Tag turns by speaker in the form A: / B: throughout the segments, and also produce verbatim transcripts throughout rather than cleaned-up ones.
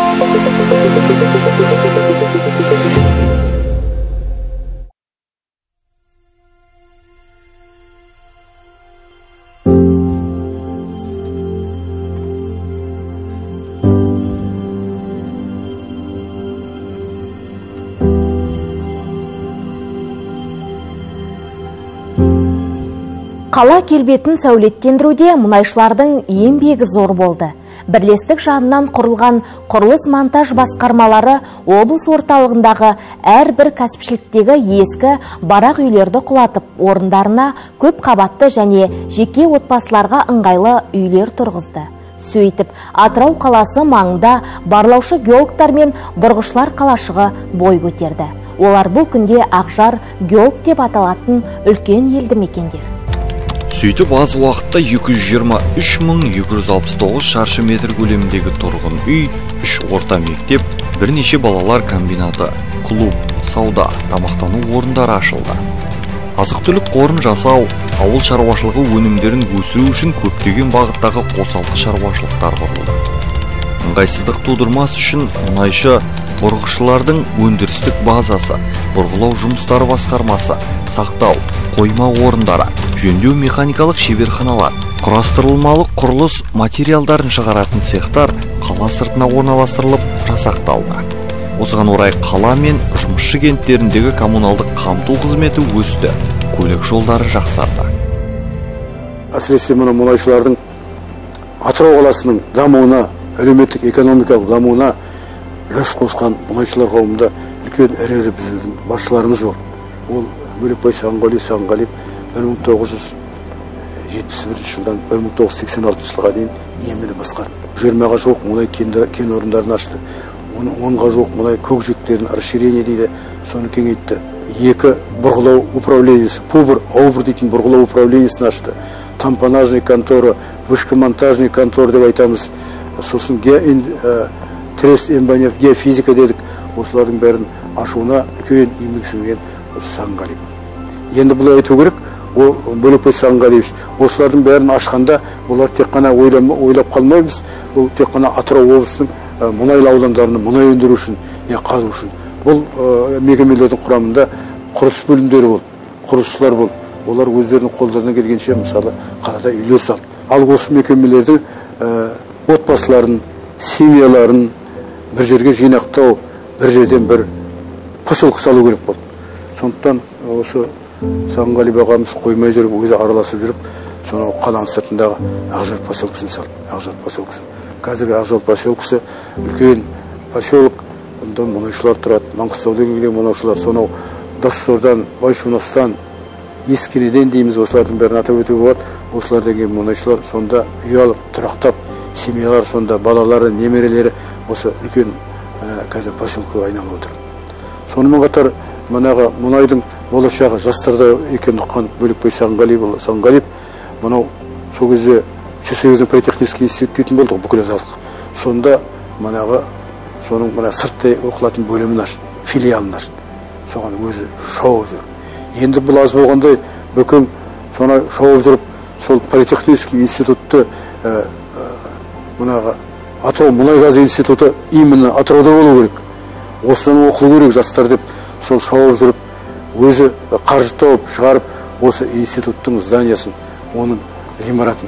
A: Қала келбетін сәулеттендіруде мұнайшылардың еңбегі зор болды. Бірлестік жанынан құрылған құрылыс монтаж басқармалары облыс орталығындағы әрбір кәсіпшіліктегі ескі барақ үйлерді құлатып, орындарына көп қабатты және жеке отбасыларға ыңғайлы үйлер тұрғызды. Сөйтіп, Атырау қаласы маңында барлаушы геологтар мен бұрғышылар қалашығы бой көтерді. Олар бұл күнде Ақжар геолог деп аталатын үлкен елді мекендер.
B: Сөйтіп, аз уақытта екі жүз жиырма үш мың екі жүз алпыс тоғыз шаршы метр көлеміндегі тұрғын үй, үш орта мектеп, бірнеше балалар комбинаты, клуб, сауда, тамақтану орындары ашылды. Азық-түлік қорын жасау, ауыл шаруашылығы өнімдерін өсіру үшін көптеген бағыттағы қосалқы шаруашылықтар құрылды. Ыңғайсыздық тудырмас үшін мұнайшы бұрғышылардың өндірістік базасы, бұрғылау жұмыстары басқармасы, сақтау, қойма орындары, жөндеу механикалық шеберханалар, құрастырылмалы құрылыс материалдарын шығаратын цехтар қала сыртына орналастырылып жасақталды. Осыған орай қала мен жұмысшы кенттеріндегі коммуналдық қамту қызметі өсті, көлік жолдары жақсарды.
C: Әсіресе мұны мұнайшылардың Атырау қаласының дамуына, әлеуметтік экономикалық дамуына үлес қосқан мұнайшылар қауымында үлкен ірі біздің басшыларымыз бар. Ол Бөлекбай Сағынғали Сағынғалиев бір мың тоғыз жүз жетпіс бірінші жылдан бір мың тоғыз жүз сексен алтыншы жылға дейін Емені басқарды. жиырмаға жуық мұнай кен орындарын ашты. онға жуық мұнай көкжиектерін расширение дейді, соны кеңейтті. Екі бұрғылау управлениесі, пубр, аубр дейтін бұрғылау управлениесін ашты. Тампонажный контора, вышкомонтажный контор деп айтамыз. Сосын трес эмбанев геофизика дедік. Осылардың бәрін ашуына үлкен еңбек сіңірген Сағынғалиев. Енді бұлай айту керек, ол Бөлекбай Сағынғалиевич, осылардың бәрін ашқанда, бұлар тек қана ойлап қалмаймыз, бұл тек қана Атырау облысының мұнайлы аудандарының мұнай өндіру үшін, қазу үшін. Бұл мекемелердің құрамында құрылыс бөлімдері бол, құрылысшылар бол. Олар өздерінің қолдарына келгенше, мысалы, қалада үйлер салды. Ал осы мекемелердің отбасыларын, семьяларын бір жерге жинақтау, бір жерден бір поселке салу керек болды. Сондықтан осы Сағынғалиев ағамыз қоймай жүріп, өзі араласып жүріп, сонау қаланың сыртындағы Ақжар поселкесін салды. Ақжар поселкесін. Қазіргі Ақжар поселкесі үлкен поселок, онда мұнайшылар тұрады. Маңғыстаудан келген мұнайшылар, сонау Доссордан, Байшунастан, Ескенеден дейміз, осылардың бәрін атап өтуге болады. Осылардан келген мұнайшылар сонда үй алып, тұрақтап, семьялар сонда, балалары, немерелері осы үлкен қазір поселкеге айналып отыр. Сонымен қатар мұнайға мұнайдың болашағы жастарда екен ұққан Бөлекбай Сағынғалиев, мынау сол кезде Шешегіздің политехнический институт дейтін болдық бүкіл азалық. Сонда мұнайға соның мұнай сырттай оқылатын бөлімін ашты, филиалын ашты. Соған өзі шауып жүр. Енді бұл аз болғандай бүкіл соны шауып жүріп, сол политехнический институтты мұнайға Атырау мұнай-газ институты именно Атырауда болу керек. Осыдан оқылу керек жастар деп сол шауып жүріп, өзі қаржы тауып шығарып, осы институттың зданиясын, оның ғимаратын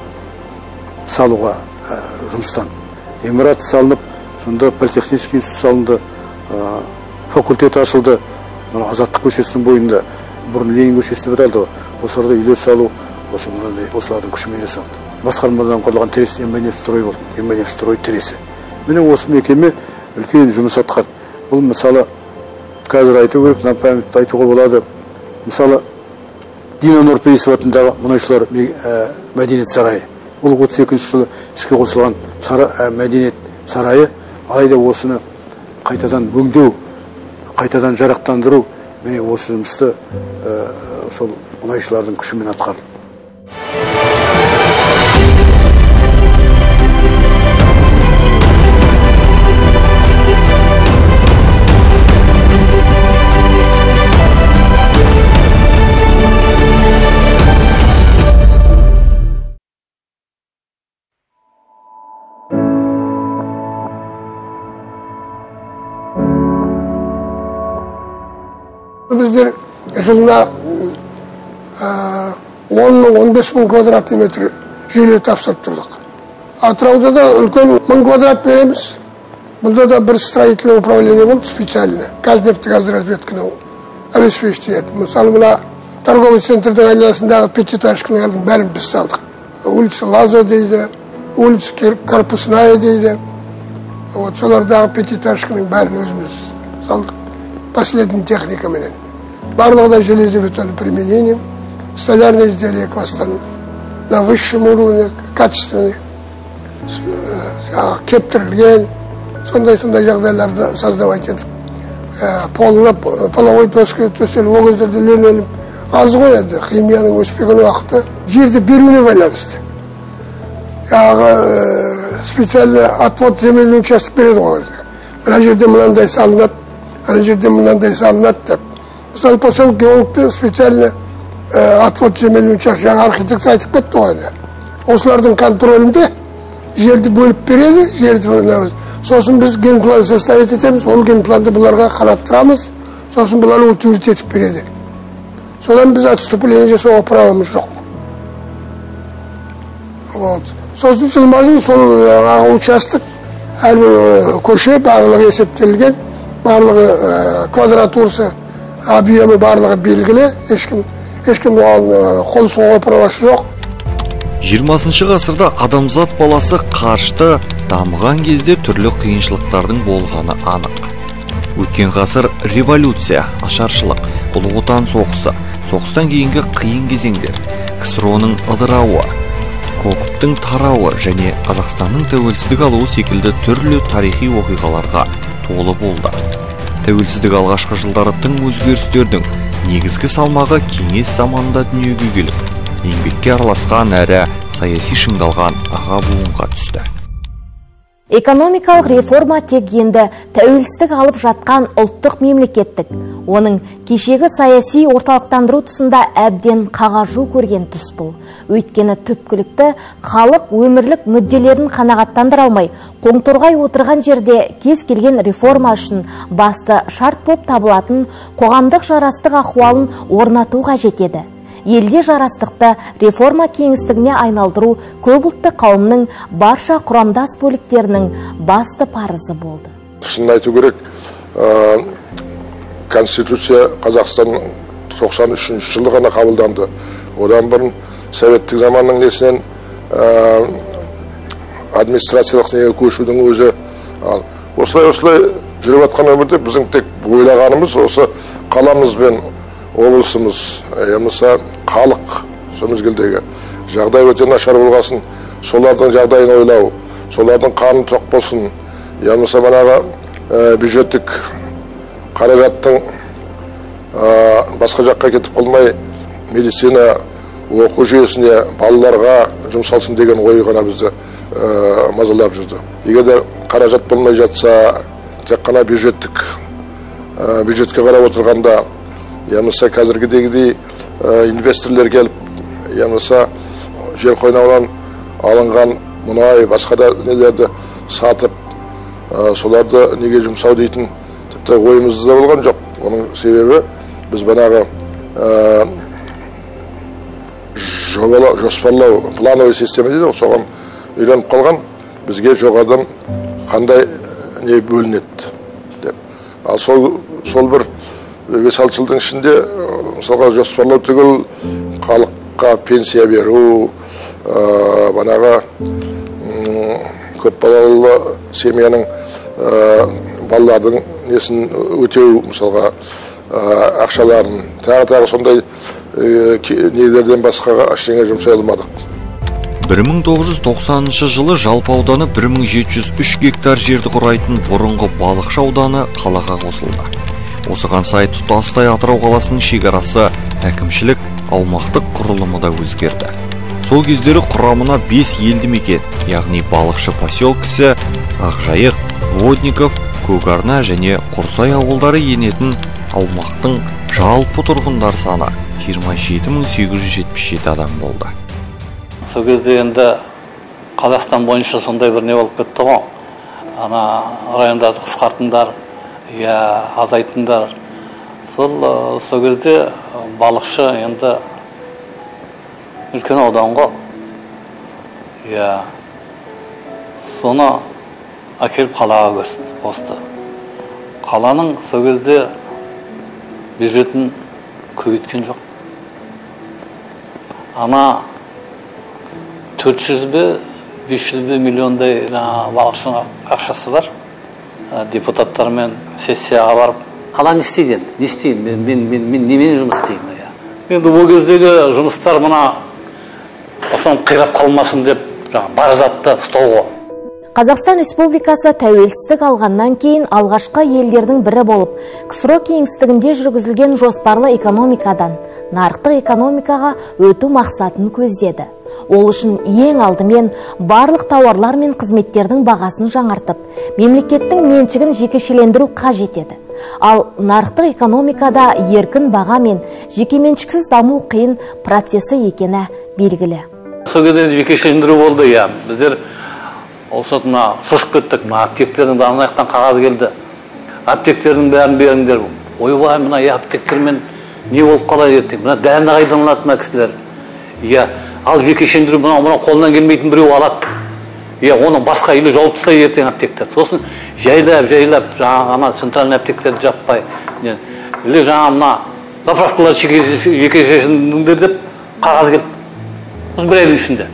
C: салуға жұмыстан. Ғимарат салынып, сонда политехнический институт салынды, факультет ашылды. Азаттық көшесінің бойында, бұрын Ленин көшесі деп аталды. Осы арада үйлер салу, осылардың күшімен жасалды. Басқармадан құрылған трес Эмбанев строй болды. Эмбанев строй тресі. Міне осы мекеме үлкен жұмыс атқарды. Бұл мысалы қазір айту керек, на память айтуға болады. Мысалы Дина Нұрпейісов атындағы мұнайшылар мәдениет сарайы. Бұл отыз екінші жылы іске қосылған мәдениет сарайы, алайда осыны қайтадан өңдеу, қайтадан жарақтандыру, міне осы жұмысты сол мұнайшылардың күшімен атқарды.
D: Біздер жылына он мың он бес мың квадратный метр жерлер тапсырып тұрдық. Атырауда да үлкен мың квадрат береміз. Бұнда да бір строительное управление болды специально. Газнефтегазразведканы обеспечивает. Мысалы, мына торговый центрдің айналасындағы пятиэтажкалардың бәрін біз салдық. Улица Лаза дейді, улица Корпусная дейді. Вот солардағы пятиэтажканың бәрін өзіміз салдық. Последний техникаменен. Барлығы да железобетонным применением. Столярные изделия класстан на высшем уровне, качественный, кептірілген, сондай-сондай жағдайларды создавать етіп. Полына, половой доска төсел, ол кездерде ленеліп, аз ғой енді, химияның өспеген уақыты жерді беруіне байланысты. Яғы специально отвод земельный участок береді ғой. Мына жерде мынандай салынады, ана жерде мынандай салынады деп. Мысалы, посел геологты специально отвод земельный участок, жаңа архитектор айтып кетті ғой. Осылардың контролінде жерді бөліп береді, жерді бөліп. Сосын біз генплан составить етеміз, ол генпланды бұларға қараттырамыз, сосын бұлар утвердить етіп береді. Содан біз отступление жасауға правомыз жоқ. Вот. Сосын жылмажын сол участок, әлі көше барлығы есептелген, барлығы квадратурасы, объемы барлығы белгілі, ешкім ешкім қол соғуға правосы жоқ.
B: жиырмасыншы ғасырда адамзат баласы қарышты дамыған кезде түрлі қиыншылықтардың болғаны анық. Өткен ғасыр революция, ашаршылық, ұлы отан соғысы, соғыстан кейінгі қиын кезеңдер, КСРО-ның ыдырауы, Кокптың тарауы және Қазақстанның тәуелсіздік алуы секілді түрлі тарихи оқиғаларға толы болды. Тәуелсіздік алғашқы жылдары тың өзгерістердің негізгі салмағы кеңес заманында дүниеге келіп, еңбекке араласқан әрі саяси шыңдалған аға буынға түсті.
A: Экономикалық реформа тек енді тәуелсіздік алып жатқан ұлттық мемлекеттік. Оның кешегі саяси орталықтандыру тұсында әбден қағажу көрген тұс бұл. Өйткені түпкілікті халық өмірлік мүдделерін қанағаттандыра алмай, қоңторғай отырған жерде кез келген реформа үшін басты шарт боп табылатын қоғамдық жарастық ахуалын орнату қажет еді. Елде жарастықты реформа кеңістігіне айналдыру көпұлтты қауымның барша құрамдас бөліктерінің басты парызы болды.
E: Шынын айту керек, Конституция Қазақстан тоқсан үшінші жылы ғана қабылданды. Одан бұрын советтік заманның несінен администрациялық неге көшудің өзі. Осылай-осылай жүріп жатқан өмірде біздің тек ойлағанымыз осы қаламызбен облысымыз, еміса халық сол мезгілдегі жағдай өте нашар болғасын, солардың жағдайын ойлау, солардың қаны тоқ болсын, еміса манағы бюджеттік қаражаттың басқа жаққа кетіп қалмай медицина, оқу жүйесіне, балаларға жұмсалсын деген ой ғана бізді мазалап жүрді. Егер де қаражат болмай жатса, тек қана бюджеттік бюджетке қарап отырғанда, Ямыса қазіргідегідей инвесторлер келіп, ямыса жер қойнауынан алынған мұнай, басқа да нелерді сатып, соларды неге жұмсау дейтін тіпті ойымызда болған жоқ. Оның себебі біз банағы жоспарлау, плановый система дейді, соған үйреніп қалған, бізге жоғарыдан қандай не бөлінеді деп. Ал сол бір бес алты жылдың ішінде мысалға жоспарлау түгіл халыққа пенсия беру, банаға көп балалы семьяның балалардың несін өтеу, мысалға ақшаларын, тағы-тағы сондай нелерден басқаға ештеңе жұмсай алмадық.
B: бір мың тоғыз жүз тоқсаныншы жылы жалпы ауданы бір мың жеті жүз үш гектар жерді құрайтын бұрынғы Балықшы ауданы қалаға қосылды. Осыған сай тұтастай Атырау қаласының шекарасы, әкімшілік, аумақтық құрылымы да өзгерді. Сол кездері құрамына бес елді мекен, яғни Балықшы поселкісі, Ақжайық, Водников, Көкарна және Құрсай ауылдары енетін аумақтың жалпы тұрғындар саны жиырма жеті мың сегіз жүз жетпіс жеті адам болды.
F: Сол кезде енді Қазақстан бойынша сондай бір не болып кетті ғой. Ана райондарды қысқартыңдар, я азайтыңдар. сол сол кезде балықшы енді үлкен аудан ғой. Иә. Соны әкеліп қалаға қосты. Қаланың сол кезде бюджетін көбейткен жоқ. Ана төрт жүз бе, бес жүз бе миллиондай балықшының ақшасы бар. Депутаттармен сессияға барып, қала не істейді енді? Не істеймін? Мен мен мен немен жұмыс істеймін? Енді ол кездегі жұмыстар мына осыны қирап қалмасын деп базатты ұстауға.
A: Қазақстан Республикасы тәуелсіздік алғаннан кейін алғашқы елдердің бірі болып, ксро кеңістігінде жүргізілген жоспарлы экономикадан нарықтық экономикаға өту мақсатын көздеді. Ол үшін ең алдымен барлық тауарлар мен қызметтердің бағасын жаңартып, мемлекеттің меншігін жекешелендіру қажет еді. Ал нарықтық экономикада еркін баға мен жекеменшіксіз даму қиын процесі екені белгілі.
F: Сол кезде жекешелендіру болды, иә. Біздер осы мына шошып кеттік, мына аптектердің ана жақтан қағаз келді. Аптектердің бәрін беріңдер. Ойбай, мына аптектермен не болып қалай ертең? Мына дәріні қайдан алады мына кісілер? Иә, ал жекешелендіру мына мына қолынан келмейтін біреу алады. Иә, оны басқа үйлі жауып тастайды ертең аптектер. Сосын жайлап, жайлап жаңағы ана центральный аптектерді жаппай, или жаңа мына заправкалар жекешелендіріңдер деп қағаз келді. Бір айдың ішінде.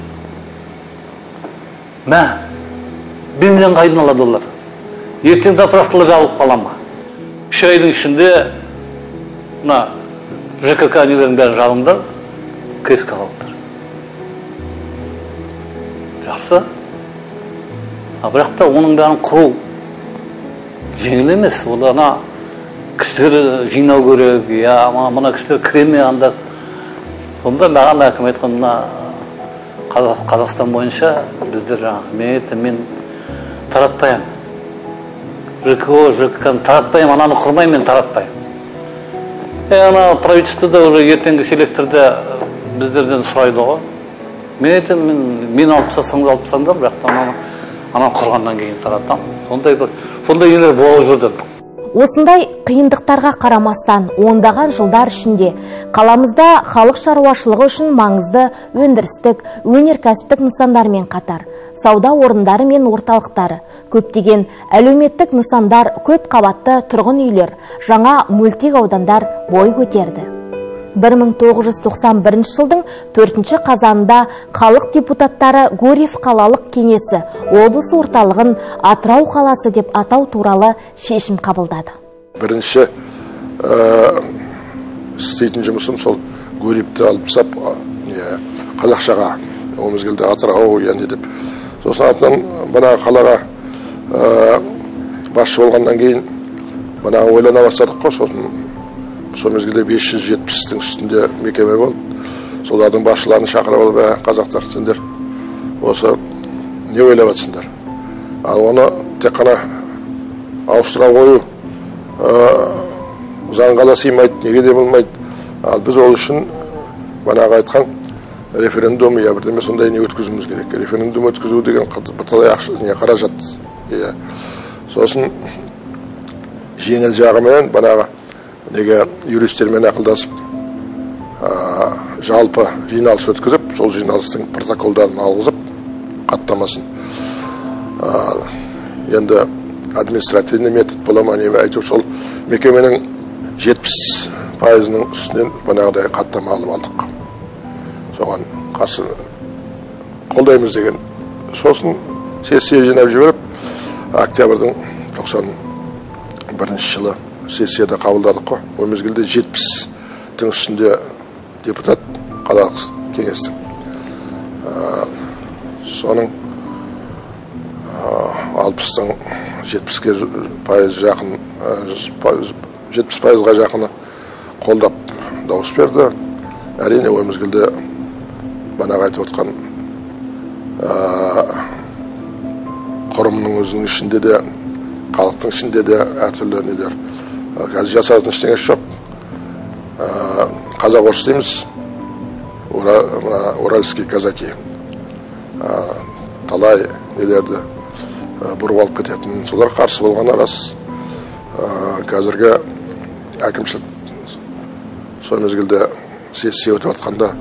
F: Мә, бензин қайдан алады олар? Ертең заправкалар жабылып қала ма? Үш айдың ішінде мына ЖКК нелердің бәрін жабыңдар, КСК қалыңдар. Жақсы. А бірақ та оның бәрін құру жеңіл емес. Ол ана кісілер жинау керек, я мына кісілер кіреме анда. Сонда маған әкім айтқан мына Қазақстан бойынша біздер жаңағы мен таратпайым. ЖКО, ЖКК-ны таратпайым, ананы құрмайым, мен таратпайым. Е, ана правительствода уже ертеңгі селекторда біздерден сұрайды ғой. Мен айтам, мен алып тастасаңыз алып тастаңдар, бірақ ананы ананы құрғаннан кейін таратам. Сондай бір сондай нелер болып жүрді.
A: Осындай қиындықтарға қарамастан ондаған жылдар ішінде қаламызда халық шаруашылығы үшін маңызды өндірістік, өнеркәсіптік нысандармен қатар сауда орындары мен орталықтары, көптеген әлеуметтік нысандар, көп қабатты тұрғын үйлер, жаңа мөлтек аудандар бой көтерді. бір мың тоғыз жүз тоқсан бірінші жылдың төртінші қазанында халық депутаттары Гурьев қалалық кеңесі облыс орталығын Атырау қаласы деп атау туралы шешім қабылдады.
E: Бірінші істейтін жұмысым сол Гурьевті алып сап қазақшаға ол мезгілде Атырау яғни деп. Сосын артынан бана қалаға басшы болғаннан кейін бана ойлана бастадық қой. Сосын сол мезгілде бес жүз жетпістің үстінде мекеме болды. Солардың басшыларын шақырып алып, қазақтар сендер осы не ойлап жатсыңдар? Ал оны тек қана ауыстыра қою заңға сыймайды, неге де болмайды. Ал біз ол үшін банаға айтқан референдум я бірдеме сондай не өткізуіміз керек. Референдум өткізу деген бірталай ақша, не қаражат. Сосын жеңіл жағымен банаға неге юристтермен ақылдасып жалпы жиналыс өткізіп, сол жиналыстың протоколдарын алғызып, қаттамасын. Енді административный метод бола ма неме әйтеуір сол мекеменің жетпіс пайызының үстінен банағыдай қаттама алып алдық. Соған қарсы қолдаймыз деген. Сосын сессия жинап жіберіп, октябрьдің тоқсан бірінші жылы сессияда қабылдадық қой. Ол мезгілде жетпістің үстінде депутат қалалық кеңестің. Соның алпыстың жетпіске пайыз жақын, жетпіс пайызға жақыны қолдап дауыс берді. Әрине ол мезгілде банаға айтып отқан құрымның өзінің ішінде де, халықтың ішінде де әртүрлі нелер. Қазір жасадың ештеңесі жоқ. Қазақ орыс дейміз, уральский казаки. Талай нелерді бұрып алып кететін. Солар қарсы болғаны рас. Қазіргі әкімшілік сол мезгілде сессия өтіп жатқанда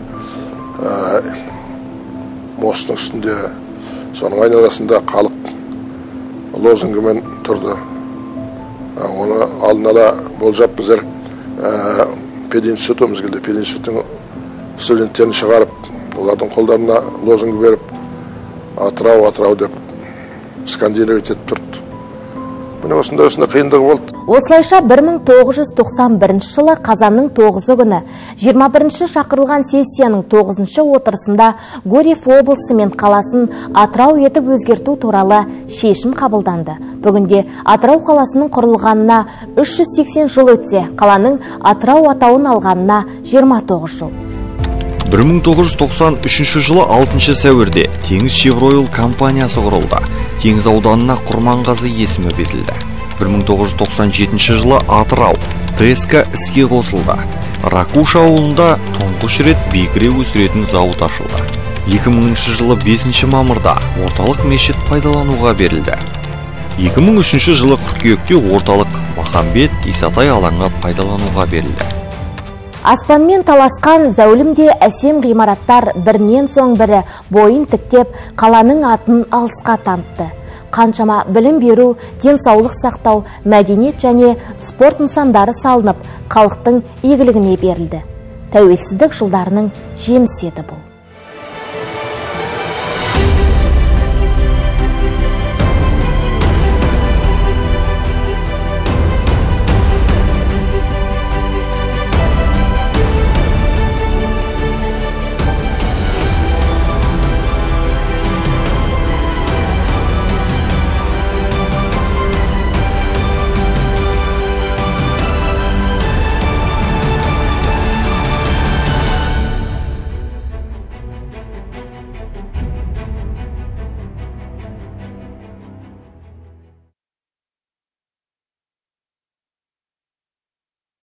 E: мосттың үстінде соның айналасында халық лозунгімен тұрды. Оны алдын ала болжап біздер пединститут өмізгілді. Пединституттың студенттерін шығарып, олардың қолдарына лозунг беріп, Атырау, Атырау деп скандировать етіп тұрды. Міне осында осында қиындығы болды.
A: Осылайша бір мың тоғыз жүз тоқсан бірінші жылы қазанның тоғызы күні жиырма бірінші шақырылған сессияның тоғызыншы отырысында Гурьев облысы мен қаласын Атырау етіп өзгерту туралы шешім қабылданды. Бүгінде Атырау қаласының құрылғанына үш жүз сексен жыл өтсе, қаланың Атырау атауын алғанына жиырма тоғыз жыл.
B: бір мың тоғыз жүз тоқсан үшінші жылы алтыншы сәуірде Теңіз-Шевройл компаниясы құрылды. Теңіз ауданына Құрманғазы есімі берілді. бір мың тоғыз жүз тоқсан жетінші жылы Атырау ТСК іске қосылды. Ракуша ауылында тұңғыш рет бекіре өсіретін зауыт ашылды. екі мыңыншы жылы бесінші мамырда орталық мешіт пайдалануға берілді. екі мың үшінші жылы қыркүйекте орталық Махамбет Исатай алаңы пайдалануға берілді.
A: Аспанмен таласқан зәулімде әсем ғимараттар бірінен соң бірі бойын тіктеп қаланың атын алысқа танытты. Қаншама білім беру, денсаулық сақтау, мәдениет және спорт нысандары салынып, халықтың игілігіне берілді. Тәуелсіздік жылдарының жемісі еді бұл.